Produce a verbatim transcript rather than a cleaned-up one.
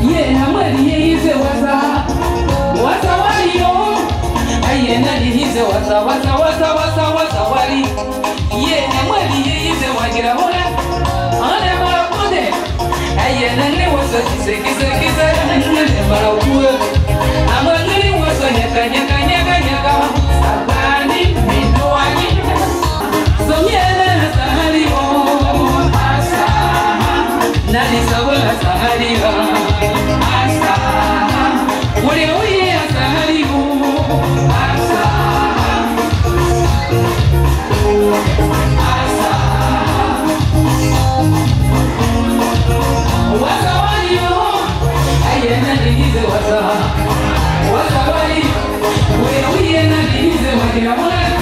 ye na mwali ye ize waza waza wali yo aye na lihize waza waza waza waza waza wali ye na mwali ye ize wagira hola ane mara kode aye na ne waza kise kise kise ne mara kuwe amangani waza nyaka nyaka nyaka nyaka sabani mindoani somyele sahari mo asa nani sabala sahari ga asa ule uye sahari mo asa asa wasa wali yo aye nani hize wasa wasa wali ule uye nani hize wakina mwana